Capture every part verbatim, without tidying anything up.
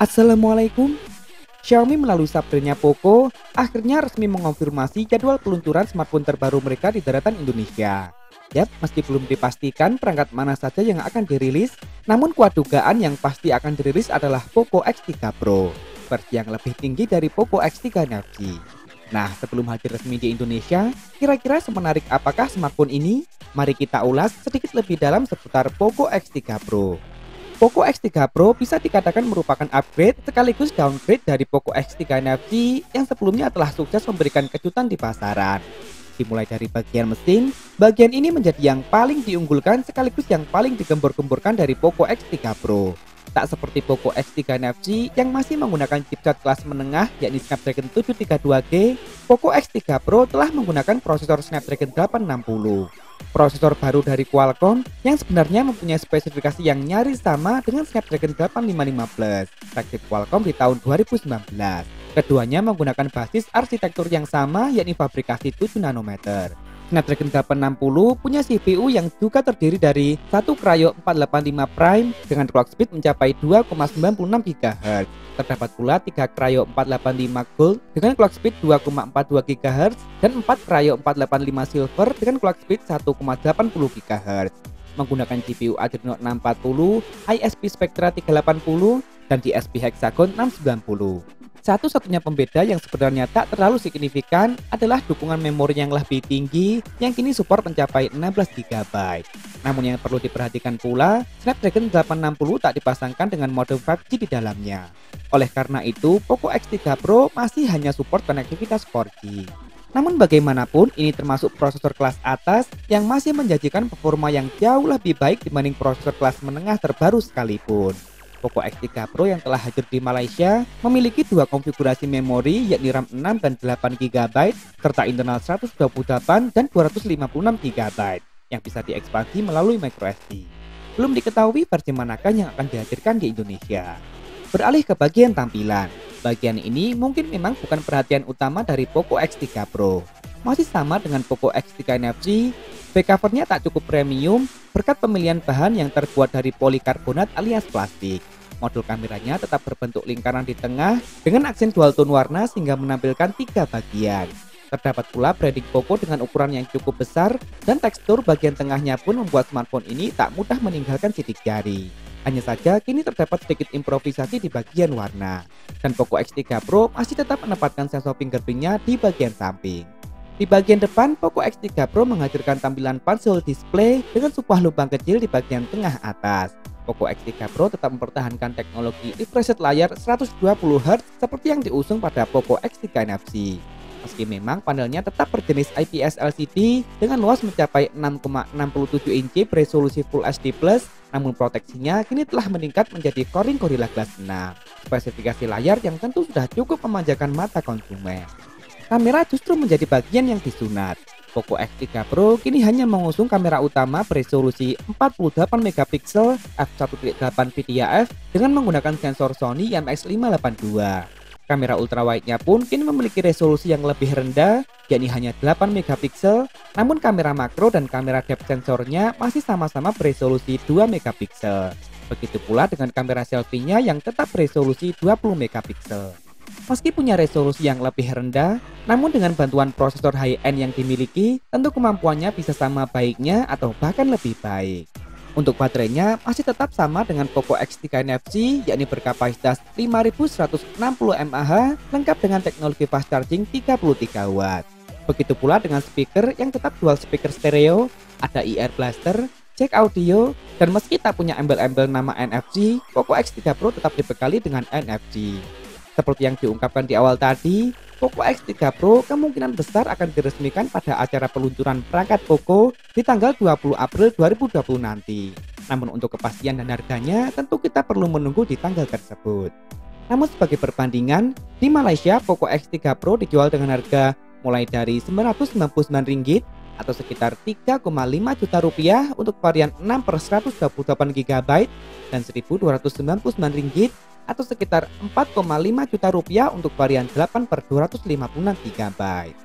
Assalamualaikum. Xiaomi melalui subbrandnya Poco akhirnya resmi mengonfirmasi jadwal peluncuran smartphone terbaru mereka di daratan Indonesia. Yap, meski belum dipastikan perangkat mana saja yang akan dirilis, namun kuat dugaan yang pasti akan dirilis adalah Poco X tiga Pro, versi yang lebih tinggi dari Poco X tiga N F C. Nah, sebelum hadir resmi di Indonesia, kira-kira semenarik apakah smartphone ini? Mari kita ulas sedikit lebih dalam seputar Poco X tiga Pro. Poco X tiga Pro bisa dikatakan merupakan upgrade sekaligus downgrade dari Poco X tiga N F C yang sebelumnya telah sukses memberikan kejutan di pasaran. Dimulai dari bagian mesin, bagian ini menjadi yang paling diunggulkan sekaligus yang paling digembor-gemborkan dari Poco X tiga Pro. Tak seperti Poco X tiga N F C yang masih menggunakan chipset kelas menengah yakni Snapdragon tujuh tiga dua G, Poco X tiga Pro telah menggunakan prosesor Snapdragon delapan enam nol. Prosesor baru dari Qualcomm yang sebenarnya mempunyai spesifikasi yang nyaris sama dengan Snapdragon delapan lima lima plus, flagship Qualcomm di tahun dua ribu sembilan belas. Keduanya menggunakan basis arsitektur yang sama yakni fabrikasi tujuh nanometer. Snapdragon delapan enam nol punya C P U yang juga terdiri dari satu Kryo empat delapan lima Prime dengan clock speed mencapai dua koma sembilan enam gigahertz. Terdapat pula tiga Kryo empat delapan lima Gold dengan clock speed dua koma empat dua gigahertz dan empat Kryo empat delapan lima Silver dengan clock speed satu koma delapan nol gigahertz. Menggunakan G P U Adreno enam empat nol, I S P Spectra tiga delapan nol dan D S P Hexagon enam sembilan nol. Satu-satunya pembeda yang sebenarnya tak terlalu signifikan adalah dukungan memori yang lebih tinggi yang kini support mencapai enam belas giga byte. Namun yang perlu diperhatikan pula, Snapdragon delapan enam nol tak dipasangkan dengan mode lima G di dalamnya. Oleh karena itu, Poco X tiga Pro masih hanya support konektivitas empat G. Namun bagaimanapun, ini termasuk prosesor kelas atas yang masih menjanjikan performa yang jauh lebih baik dibanding prosesor kelas menengah terbaru sekalipun. Poco X tiga Pro yang telah hadir di Malaysia memiliki dua konfigurasi memori yakni RAM enam dan delapan giga byte serta internal seratus dua puluh delapan dan dua ratus lima puluh enam giga byte yang bisa diekspansi melalui microSD. Belum diketahui versi manakah yang akan dihadirkan di Indonesia. Beralih ke bagian tampilan, bagian ini mungkin memang bukan perhatian utama dari Poco X tiga Pro. Masih sama dengan Poco X tiga N F C, back covernya tak cukup premium berkat pemilihan bahan yang terbuat dari polikarbonat alias plastik. Modul kameranya tetap berbentuk lingkaran di tengah dengan aksen dual tone warna sehingga menampilkan tiga bagian. Terdapat pula branding Poco dengan ukuran yang cukup besar dan tekstur bagian tengahnya pun membuat smartphone ini tak mudah meninggalkan sidik jari. Hanya saja kini terdapat sedikit improvisasi di bagian warna. Dan Poco X tiga Pro masih tetap menempatkan sensor fingerprintnya di bagian samping. Di bagian depan, Poco X tiga Pro menghadirkan tampilan punch-hole display dengan sebuah lubang kecil di bagian tengah atas. Poco X tiga Pro tetap mempertahankan teknologi refresh rate layar seratus dua puluh hertz seperti yang diusung pada Poco X tiga N F C. Meski memang panelnya tetap berjenis I P S L C D dengan luas mencapai enam koma enam tujuh inci beresolusi Full H D plus, namun proteksinya kini telah meningkat menjadi Corning Gorilla Glass enam. Spesifikasi layar yang tentu sudah cukup memanjakan mata konsumen. Kamera justru menjadi bagian yang disunat. Poco X tiga Pro kini hanya mengusung kamera utama beresolusi empat puluh delapan megapiksel f satu titik delapan video f dengan menggunakan sensor Sony I M X lima delapan dua. Kamera ultrawide-nya pun kini memiliki resolusi yang lebih rendah, yakni hanya delapan megapiksel, namun kamera makro dan kamera depth sensornya masih sama-sama beresolusi dua megapiksel. Begitu pula dengan kamera selfie-nya yang tetap beresolusi dua puluh megapiksel. Meski punya resolusi yang lebih rendah, namun dengan bantuan prosesor high-end yang dimiliki, tentu kemampuannya bisa sama baiknya atau bahkan lebih baik. Untuk baterainya masih tetap sama dengan Poco X tiga N F C, yakni berkapasitas lima ribu seratus enam puluh mAh, lengkap dengan teknologi fast charging tiga puluh tiga watt. Begitu pula dengan speaker yang tetap dual speaker stereo, ada ear blaster, jack audio, dan meski tak punya embel-embel nama N F C, Poco X tiga Pro tetap dibekali dengan N F C. Seperti yang diungkapkan di awal tadi, Poco X tiga Pro kemungkinan besar akan diresmikan pada acara peluncuran perangkat Poco di tanggal dua puluh April dua ribu dua puluh nanti. Namun untuk kepastian dan harganya tentu kita perlu menunggu di tanggal tersebut. Namun sebagai perbandingan, di Malaysia Poco X tiga Pro dijual dengan harga mulai dari sembilan ratus sembilan puluh sembilan ringgit atau sekitar tiga koma lima juta rupiah untuk varian enam per seratus dua puluh delapan giga byte dan seribu dua ratus sembilan puluh sembilan ringgit atau sekitar empat koma lima juta rupiah untuk varian delapan per dua ratus lima puluh enam giga byte.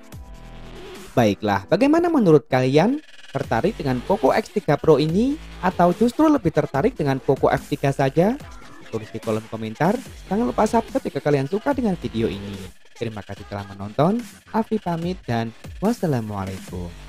Baiklah, bagaimana menurut kalian? Tertarik dengan Poco X tiga Pro ini atau justru lebih tertarik dengan Poco F tiga saja? Tulis di kolom komentar. Jangan lupa subscribe jika kalian suka dengan video ini. Terima kasih telah menonton. Afi pamit dan wassalamualaikum.